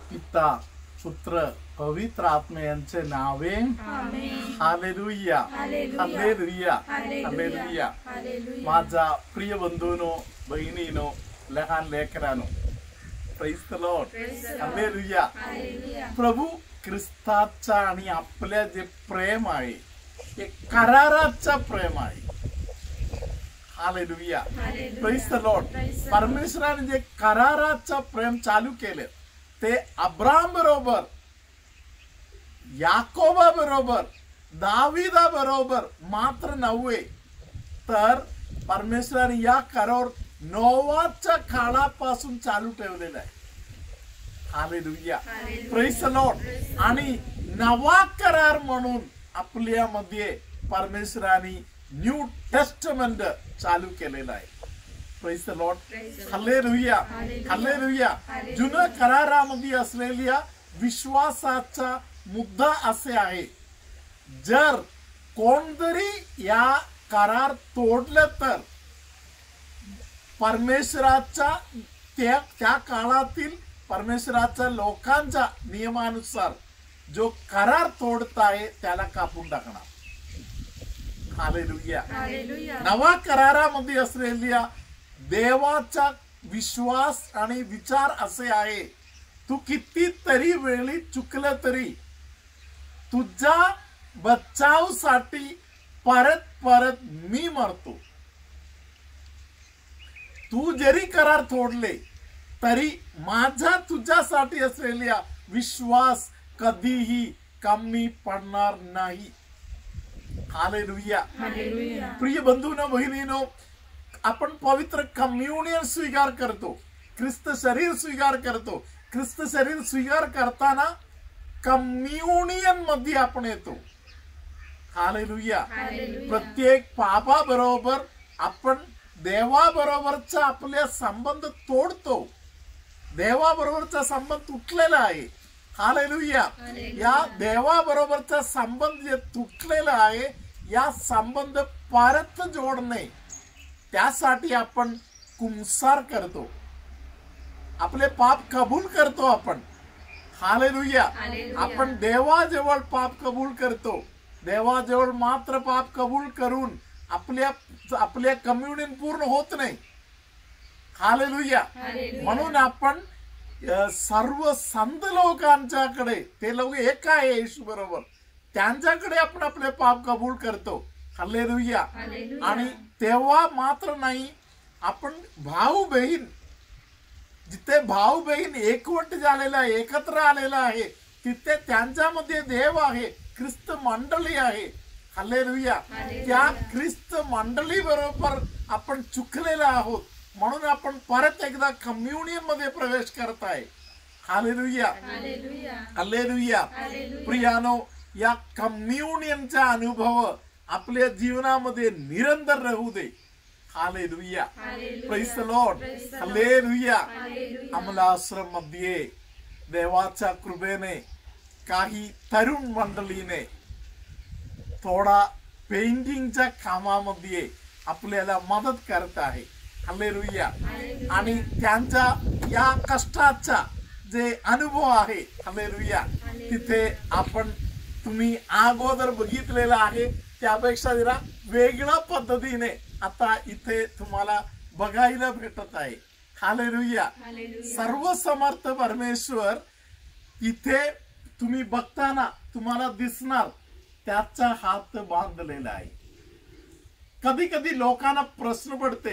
पिता पुत्र पवित्र आत्मा यांचे नावे हालेलुया हालेलुया हालेलुया। माझा प्रिय बंधूनो बहिणीनो लहान लेकरानो प्रेज द लॉर्ड हालेलुया। प्रभू ख्रिस्ताचा आणि आपल्या जे प्रेम आहे ते कराराचा प्रेम आहे। Hallelujah praise the lord. परमेश्वराने जे कराराचा प्रेम चालू केले ते अब्राहम बरोबर, याकोबा बरोबर, दाविदा बरोबर मात्र नव्हे, तर परमेश्वराने या करार नोवाच्या काळापासून चालू ठेवलेला आहे। Hallelujah praise the lord. आणि नवा करार म्हणून आपल्यामध्ये परमेश्वराने न्यू टेस्टमेंट चालू केलेला आहे। Praise the lord hallelujah hallelujah. जुन्या करारामध्ये असलेल्या विश्वासाचा मुद्दा असे आहे, जर कोणतरी या करार तोडलं तर परमेश्वराच्या त्या काळातील परमेश्वराच्या लोकांच्या नियमानुसार जो करार तोडताय त्याला कापून टाकणार। हालेलुया। नवा करारामध्ये असलेल्या देवाचा विश्वास आणि विचार असे आहे, तू कितीतरी वेळी चुकलं तरी तुझ्या बचावसाठी परत परत मी मरतो। तू जरी करार तोडले तरी माझा तुझ्यासाठी असलेला विश्वास कधीही कमी पडणार नाही। हालेलुया। प्रिय बंधूंनो बहिणीनो, आपण पवित्र कम्युनियन स्वीकार करतो, ख्रिस्त शरीर स्वीकार करतो। ख्रिस्त शरीर स्वीकार करताना कम्युनियन मध्ये आपण येतो। हालेलुया। प्रत्येक पापाबरोबर आपण देवाबरोबरचा आपले संबंध तोडतो, देवाबरोबरचा संबंध तुटलेला आहे। हालेलुया। या देवाबरोबरचा संबंध जे तुटलेला आहे, या संबंध परत जोडणे त्यासाठी आपण कुंसार करतो, आपले पाप कबूल करतो आपण। हालेलुया। आपण देवाजवळ पाप कबूल करतो, देवाजवळ मात्र पाप कबूल करून आपल्या कम्युनियन पूर्ण होत नाही। हालेलुया। म्हणून आपण सर्व संत लोकांच्याकडे, ते लोक एक आहे येशू बरोबर, त्यांच्याकडे आपण आपले पाप कबूल करतो। हालेलुया। आणि तेव्हा मात्र नाही, आपण भाऊ बहीण, जिथे भाऊ बहीण एकवट झालेला आहे, एकत्र आलेला आहे, तिथे त्यांच्यामध्ये देव आहे, ख्रिस्त मंडळी आहे। हालेलुया। त्या ख्रिस्त मंडळी बरोबर आपण चुकलेला आहोत, म्हणून आपण परत एकदा कम्युनियन मध्ये प्रवेश करताय। Hallelujah hallelujah. प्रियानो, या कम्युनियनचा अनुभव आपल्या जीवनामध्ये निरंतर राहू दे। Hallelujah praise the lord hallelujah. अमलाश्रम मध्ये देवाच्या कृपेने काही तरुण मंडळीने थोडा पेंटिंगच्या कामामध्ये आपल्याला मदत करत आहे। हालेलुया। आणि त्यांच्या या कष्टाचा जे अनुभव आहे, हालेलुया, तिथे आपण तुम्ही अगोदर बघितलेला आहे त्यापेक्षा जरा वेगळ्या पद्धतीने आता इथे तुम्हाला बघायला भेटत आहे। हालेलुया। सर्व समर्थ परमेश्वर इथे तुम्ही बघताना तुम्हाला दिसणार, त्याचा हात बांधलेला आहे। कधी कधी लोकांना प्रश्न पडते,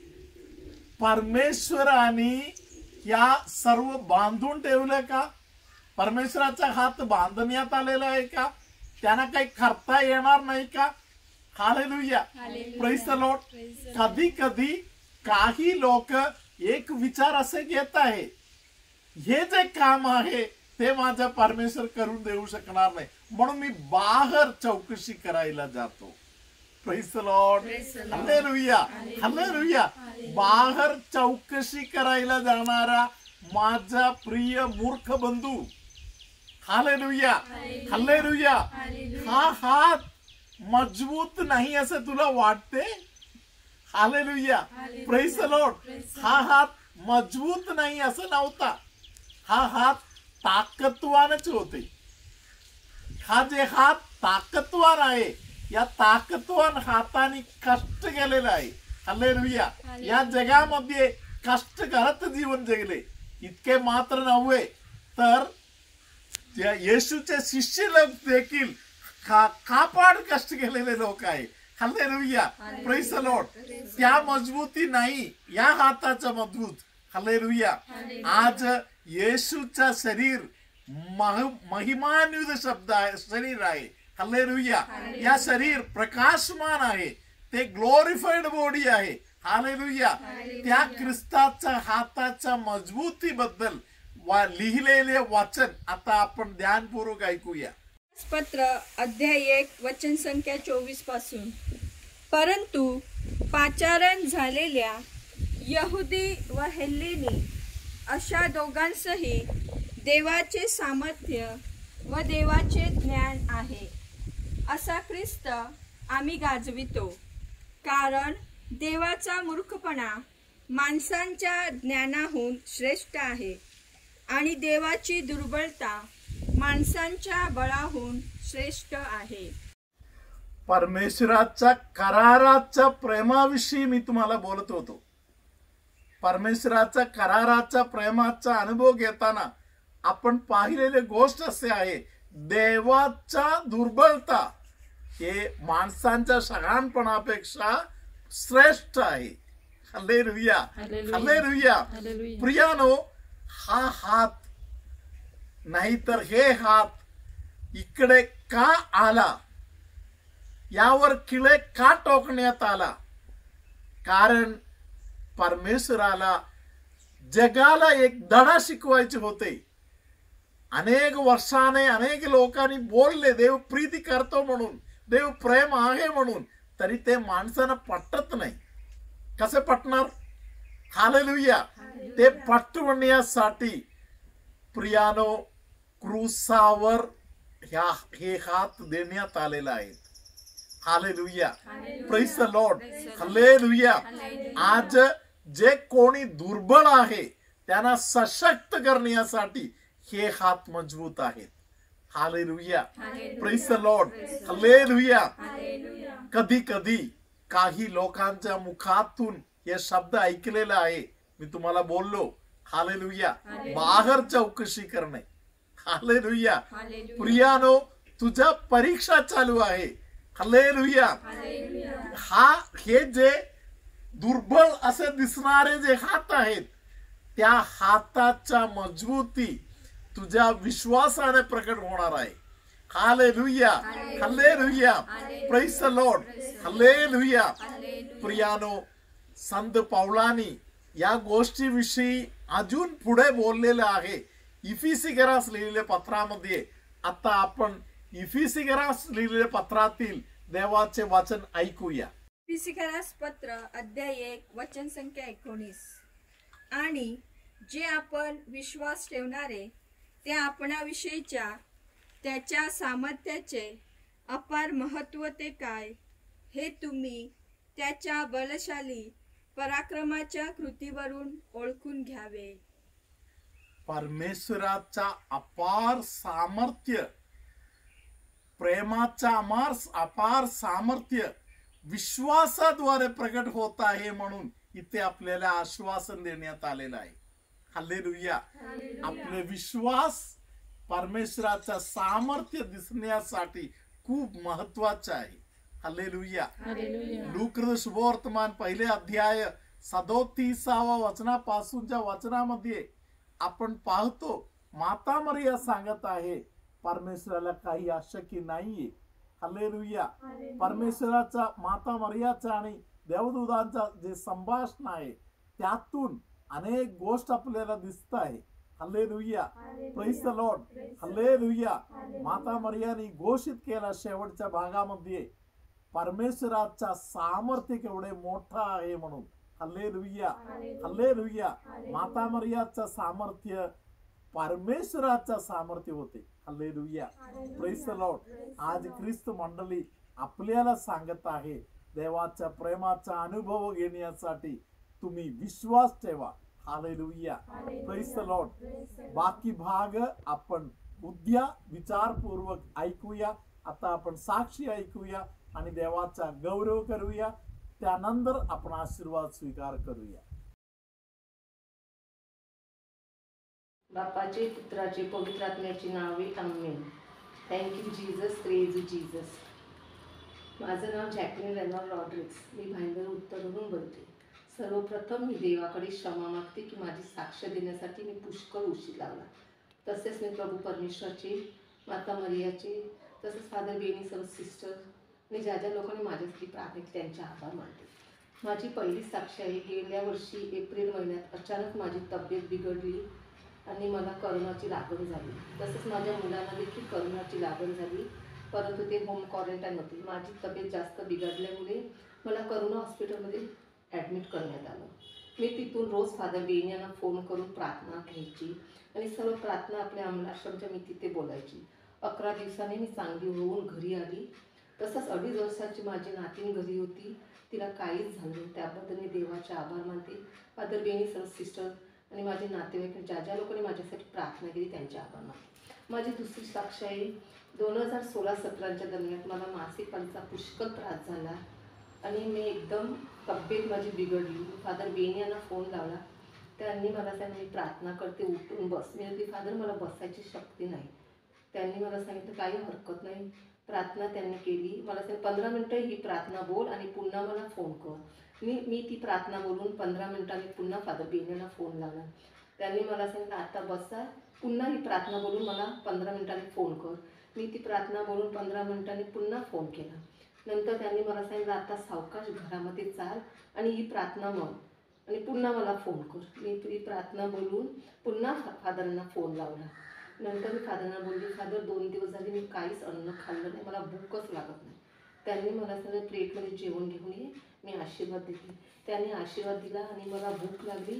परमेश्वराने या सर्व बांधून ठेवलं का? परमेश्वराचा हात बांधण्यात आलेला आहे का? त्यांना काही करता येणार नाही का? Hallelujah praise the lord. कधी कधी काही लोक एक विचार असे घेत आहे, हे जे काम आहे ते माझा परमेश्वर करून देऊ शकणार नाही, म्हणून मी बाहेर चौकशी करायला जातो। Praise the lord hallelujah hallelujah. बाहेर चौकशी करायला जाणारा माझा प्रिय मूर्ख बंधू, हालेलुया हालेलुया, हा हात मजबूत नाही असं तुला वाटते? Hallelujah praise the lord. हा हात मजबूत नाही असं नव्हता, हा हात ताकदवानच होते. हा जे हात ताकदवान आहे, या ताकदवान हाताने कष्ट केलेलं आहे. हालेलुया. या जगामध्ये कष्ट करत जीवन जगले. इतके मात्र नव्हे तर येशूचे शिष्य लोक देखील कापाड कष्ट केलेले लोक आहे. हालेलुया. Praise the lord. त्या मजबूती नाही, या हाताचा मजबूत. हालेलुया. आज येशूचा शरीर महिमान्वित शब्द आहे, शरीर आहे. हालेलुया. या शरीर प्रकाशमान आहे, ते ग्लोरिफाईड बॉडी आहे. हालेलुया. त्या ख्रिस्ताच्या हाताच्या मजबूती बद्दल लिहिलेले वचन आता आपण ध्यानपूर्वक ऐकूया. पत्र अध्याय 1 वचन संख्या 24 पासून. परंतु पाचारण झालेल्या यहुदी व हेल्लेनी अशा दोघांसही देवाचे सामर्थ्य व देवाचे ज्ञान आहे, असा ख्रिस्त आम्ही गाजवितो. कारण देवाचा मूर्खपणा माणसांच्या ज्ञानाहून श्रेष्ठ आहे आणि देवाची दुर्बलता माणसांच्या बळाहून श्रेष्ठ आहे. परमेश्वराच्या कराराच्या प्रेमाविषयी मी तुम्हाला बोलत होतो. परमेश्वराच्या कराराच्या प्रेमाचा अनुभव घेताना आपण पाहिलेली गोष्ट असे आहे, देवाचा दुर्बलता हे माणसांच्या शहाणपणापेक्षा श्रेष्ठ आहे. हालेलुया. हालेलुया. प्रियानो, हा हात नाहीतर हे हात इकडे का आला, यावर किळे का टोकण्यात आला? कारण परमेश्वराला जगाला एक धडा शिकवायचे होते. अनेक वर्षाने अनेक लोकांनी बोलले देव प्रीती करतो म्हणून, देव प्रेम आहे म्हणून, तरी ते माणसांना पटत नाही. कसे पटणार? हालेलुया. ते पटवण्यासाठी प्रियानो क्रूसावर हे हात देण्यात आलेला आहे. Hallelujah. Praise the lord. Hallelujah. आज जे कोणी दुर्बळ आहे त्यांना सशक्त करण्यासाठी हे हात मजबूत आहेत. Hallelujah. Praise the lord. Hallelujah. कधी कधी काही लोकांच्या मुखातून हे शब्द ऐकलेला आहे, मी तुम्हाला बोललो. हालेलुया. बाहेर चौकशी करणे. हालेलुया. प्रियानो, तुझ्या परीक्षा चालू आहे. हालेलुया. हे जे दुर्बल असे दिसणारे जे हात आहेत, त्या हाताच्या मजबूती तुझ्या विश्वासाने प्रकट होणार आहे. Hallelujah. Hallelujah. Praise the lord. Hallelujah. प्रियानो, संत पौलानी या गोष्टीविषयी अजून पुढे बोललेलं आहे इफिसिगरास लिहिलेल्या पत्रामध्ये. आता आपण इफिसिगरास लिहिलेल्या पत्रातील देवाचे वचन ऐकूया. इफिसिगरास पत्र अध्याय 1 वचन संख्या 19. आणि जे आपण विश्वास ठेवणारे त्या आपणाविषयीच्या त्याच्या सामर्थ्याचे अपार महत्त्व ते काय, हे तुम्ही त्याच्या बलशाली पराक्रमाच्या कृतीवरून ओळखून घ्यावे. परमेश्वराचा अपार सामर्थ्य, प्रेमाचा अपार सामर्थ्य विश्वासाद्वारे प्रकट होत आहे म्हणून इथे आपल्याला आश्वासन देण्यात आलेलं आहे. हालेलुया. आपले विश्वास परमेश्वराचा सामर्थ्य दिसण्यासाठी खूप महत्वाचा आहे. हालेलुया. लूका शुभवर्तमान 1 अध्याय 37 वचनापासूनच्या वचनामध्ये आपण पाहतो, माता मरिया सांगत आहे परमेश्वराला काही अशक्य नाहीये. हालेलुया. परमेश्वराचा, माता मरियाचा आणि देवदूतांचा जे संभाषण आहे त्यातून अनेक गोष्ट आपल्याला दिसत आहे. Hallelujah. Praise the lord. Hallelujah. माता मरियाने घोषित केला शेवटच्या भागामध्ये परमेश्वराचा सामर्थ्य केवढे मोठा आहे म्हणून. हालेलुया. हालेलुया. माता मरियाचा सामर्थ्य परमेश्वराचा सामर्थ्य होते. हालेलुया. Praise the lord. आज ख्रिस्त मंडळी आपल्याला सांगत आहे, देवाच्या प्रेमाचा अनुभव घेण्यासाठी तुम्ही विश्वास ठेवा. Hallelujah, praise the lord. बाकी भाग आपण उद्या विचारपूर्वक ऐकूया. आता आपण साक्षी ऐकूया आणि देवाचा गौरव करूया. त्यानंतर आपण आशीर्वाद स्वीकार करूया. बापाचे, पुत्राचे, पवित्र आत्म्याची नावे, amen. Thank you Jesus, praise Jesus. माझं नाव जॅकलिन रेनॉल्ड रॉड्रिक्स. मी भाईंदर उत्तरवरून बोलते. सर्वप्रथम मी देवाकडे क्षमा मागते की माझी साक्ष देण्यासाठी मी पुष्कळ उशीर लावला. तसेच मी प्रभू परमेश्वरचे, माता मरियाचे, तसेच फादर बेनी, सर्व सिस्टर आणि ज्या ज्या लोकांनी माझ्यासाठी प्रार्थना केली त्यांचे आभार मानते. माझी पहिली साक्ष आहे. गेल्या वर्षी एप्रिल महिन्यात अचानक माझी तब्येत बिघडली आणि मला करोनाची लागण झाली. तसंच माझ्या मुलांना देखील करोनाची लागण झाली, परंतु ते होम क्वारंटाईन होते. माझी तब्येत जास्त बिघडल्यामुळे मला करोना हॉस्पिटलमध्ये ॲडमिट करण्यात आलं. मी तिथून रोज फादर बेनी यांना फोन करून प्रार्थना घ्यायची आणि सर्व प्रार्थना आपल्या अंमलाश्रमच्या मी तिथे बोलायची. 11 दिवसांनी मी चांगली होऊन घरी आली. तसंच 2.5 वर्षाची माझी नातीन घरी होती, तिला काहीच झालं नाही. त्याबद्दल मी देवाचे आभार मानते. फादर बेनी, सर्व सिस्टर आणि माझे नातेवाईक, ज्या ज्या लोकांनी माझ्यासाठी प्रार्थना केली त्यांचे आभार मानते. माझी दुसरी साक्ष आहे. 2016-17च्या दरम्यान मला मासिक पाळीचा पुष्कळ त्रास झाला आणि मी एकदम तब्येत माझी बिघडली. फादर बेनी यांना फोन लावला. त्यांनी मला सांगितलं मी प्रार्थना करते, उठून बस. मी म्हणते फादर मला बसायची शक्ती नाही. त्यांनी मला सांगितलं काही हरकत नाही. प्रार्थना त्यांनी केली. मला सांगितलं 15 मिनटं ही प्रार्थना बोल आणि पुन्हा मला फोन कर. मी ती प्रार्थना बोलून 15 मिनटांनी पुन्हा फादर बेनीला फोन लावला. त्यांनी मला सांगितलं आता बसा, पुन्हा ही प्रार्थना बोलून मला 15 मिनटांनी फोन कर. मी ती प्रार्थना बोलून 15 मिनटांनी पुन्हा फोन केला. नंतर त्यांनी मला सांगितलं आता सावकाश घरामध्ये चाल आणि ही प्रार्थना म्हण आणि पुन्हा मला फोन कर. मी ही प्रार्थना बोलून पुन्हा फादरांना फोन लावला. नंतर मी फादरांना बोलली फादर 2 दिवस झाले मी काहीच अन्न खाल्लं नाही, मला भूकच लागत नाही. त्यांनी मला सांगितलं प्लेटमध्ये जेवण घेऊन ये, मी आशीर्वाद देते. त्यांनी आशीर्वाद दिला आणि मला भूक लागली.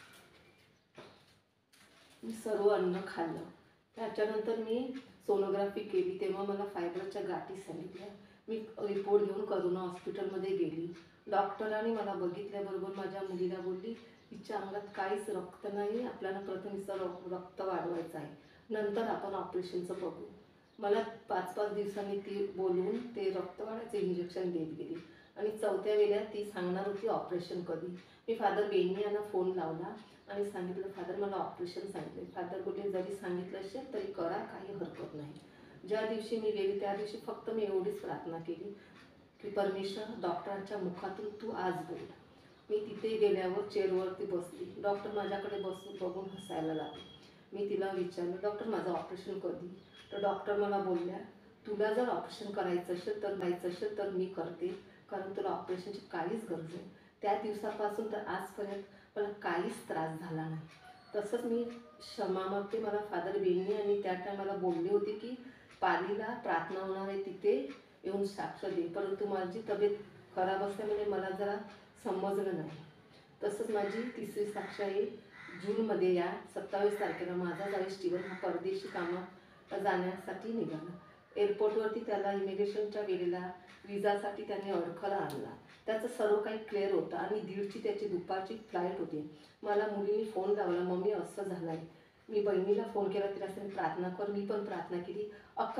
मी सर्व अन्न खाल्लं. त्याच्यानंतर मी सोनोग्राफी केली. तेव्हा मला फायब्रसच्या गाठी सांगितल्या. मी रिपोर्ट घेऊन करोना हॉस्पिटलमध्ये गेली. डॉक्टरांनी मला बघितल्याबरोबर माझ्या मुलीला बोलली हिच्या अंगात काहीच रक्त नाही, आपल्याला प्रथम हिचं रक्त वाढवायचं आहे, नंतर आपण ऑपरेशनचं बघू. मला 5-5 दिवसांनी ती बोलून ते रक्त वाढायचं इंजेक्शन देत गेली आणि 4थ्या वेळेला ती सांगणार होती ऑपरेशन कधी. मी फादर बेनी यांना फोन लावला आणि सांगितलं फादर मला ऑपरेशन सांगितले. फादर बोलले जरी सांगितलं असेल तरी करा, काही हरकत नाही. ज्या दिवशी मी गेली त्या दिवशी फक्त मी एवढीच प्रार्थना केली की परमेश्वर डॉक्टरांच्या मुखातून तू आज बोल. मी तिथे गेल्यावर चेअरवरती बसली. डॉक्टर माझ्याकडे बसून बघून हसायला लागले. मी तिला विचारलं डॉक्टर माझं ऑपरेशन कधी. तर डॉक्टर मला बोलल्या तुला जर ऑपरेशन करायचं असेल तर मी करते, कारण तुला ऑपरेशनची काहीच गरज नाही. त्या दिवसापासून तर आजपर्यंत मला काहीच त्रास झाला नाही. तसंच मी क्षमा मागते. मला फादर बेनी आणि त्या टायमाला बोलले होते की पालीला प्रार्थना होणार आहे तिथे येऊन साक्ष दे, परंतु माझी तब्येत खराब असल्यामुळे मला जरा समजलं नाही. तसंच माझी तिसरी साक्ष आहे. जूनमध्ये या 27 तारखेला माझा जावई स्टीवन हा परदेशी कामात जाण्यासाठी निघाला. एअरपोर्टवरती त्याला इमिग्रेशनच्या वेळेला विजासाठी त्यांनी अडखळा आणला. त्याचं सर्व काही क्लिअर होतं आणि 1:30ची त्याची दुपारची फ्लाईट होती. मला मुलीने फोन लावला मम्मी असं झालं आहे. मी बहिणीला फोन केला, तिला सांगितलं प्रार्थना कर. मी पण प्रार्थना केली.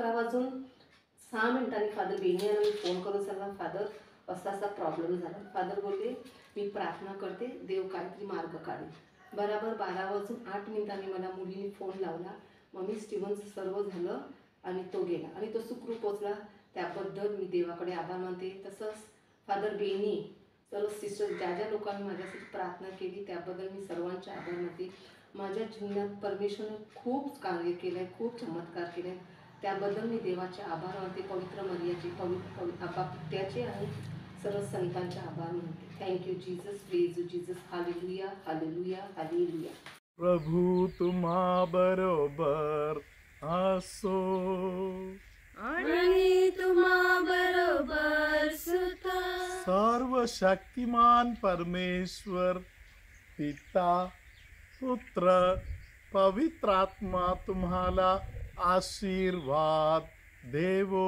11:06 फादर बेनी यांना मी फोन करून सांगितलं फादर असा असा प्रॉब्लेम झाला. फादर बोलले मी प्रार्थना करते, देव काहीतरी मार्ग काढेल. बरोबर 12:08 मला मुलीने फोन लावला मम्मी स्टीवनचं सर्व झालं आणि तो गेला आणि तो सुखरूप पोचला. त्याबद्दल मी देवाकडे आभार मानते. तसंच फादर बेनी, सर्व सिस्टर, ज्या ज्या लोकांनी माझ्यासाठी प्रार्थना केली त्याबद्दल मी सर्वांचे आभार मानते. माझ्या जीवनात परमेश्वरने खूप कार्य केलं आहे, खूप चमत्कार केले आहे. त्याबद्दल मी देवाचे आभार मानते. पवित्र मरियाचे, पवित्र आबा पित्याचे आणि सर्व संतांचे आभार मानते. Thank you Jesus, praise Jesus. Hallelujah, hallelujah, hallelujah. प्रभू तुम्हा बरोबर असो आणि तुम्हा बरोबर सुद्धा. सर्व शक्तिमान परमेश्वर पिता, पुत्र, पवित्र आत्मा तुम्हाला आशीर्वाद देवो.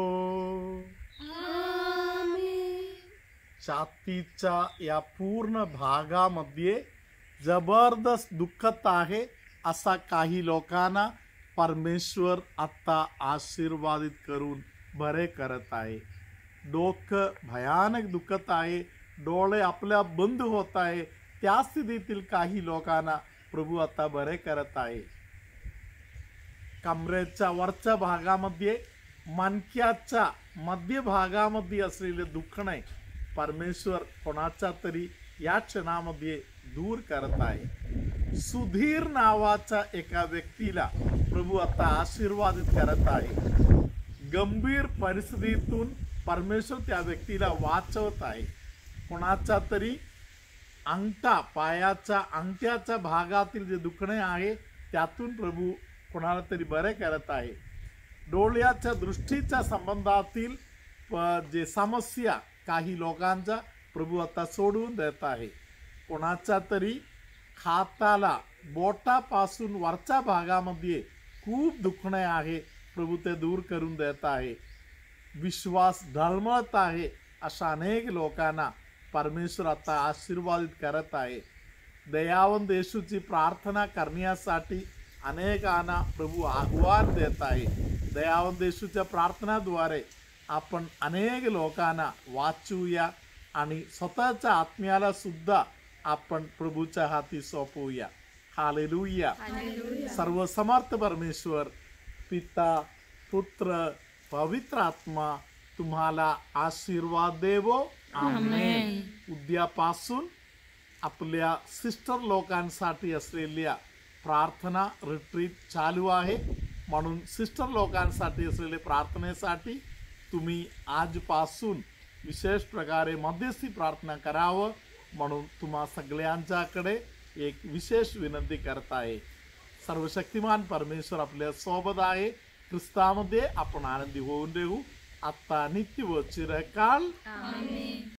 आमेन. छातीच्या या पूर्ण भागामध्ये जबरदस्त दुःखत आहे असा काही लोकांना परमेश्वर आता आशीर्वादित करून बरे करत आहे. डोकं भयानक दुखत आहे, डोळे आपल्या बंद होत आहे, त्या स्थितीतील काही लोकांना प्रभू आता बरे करत आहे. कमरेच्या वरच्या भागामध्ये, मणक्याच्या मध्य भागामध्ये असलेले दुखणे परमेश्वर कोणाच्या तरी या क्षणामध्ये दूर करत आहे. सुधीर नावाच्या एका व्यक्तीला प्रभू आता आशीर्वादित करत आहे. गंभीर परिस्थितीतून परमेश्वर त्या व्यक्तीला वाचवत आहे. कोणाच्या तरी पायाच्या अंगठ्याच्या भागातील जे दुखणे आहे त्यातून प्रभू कोणाला तरी बरे करत आहे. डोळ्याच्या दृष्टीच्या संबंधातील जे समस्या काही लोकांचा प्रभू आता सोडून देत आहे. कोणाच्या तरी हाताला बोटापासून वरच्या भागामध्ये खूप दुखणे आहे, प्रभू ते दूर करून देत आहे. विश्वास ढळमळत आहे अशा अनेक लोकांना परमेश्वर आता आशीर्वादित करत आहे. दयावंत येशूची प्रार्थना करण्यासाठी अनेकांना प्रभू आव्हान देत आहे. दयावंत येशूच्या प्रार्थनाद्वारे आपण अनेक लोकांना वाचूया आणि स्वतःच्या आत्म्याला सुद्धा आपण प्रभूच्या हाती सोपवूया. हालेलुया. सर्वसमर्थ परमेश्वर पिता, पुत्र, पवित्र आत्मा तुम्हाला आशीर्वाद देवो. आमेन. उद्यापासून आपल्या सिस्टर लोकांसाठी असलेल्या प्रार्थना रिट्रीट चालू आहे, म्हणून सिस्टर लोकांसाठी असलेल्या प्रार्थनेसाठी तुम्ही आजपासून विशेष प्रकारे मध्यस्थी प्रार्थना करावं म्हणून तुम्हा सगळ्यांच्याकडे एक विशेष विनंती करत आहे. सर्वशक्तिमान परमेश्वर आपल्या सोबत आहे. ख्रिस्तामध्ये आपण आनंदी होऊन राहू आता नित्य व चिरकाल.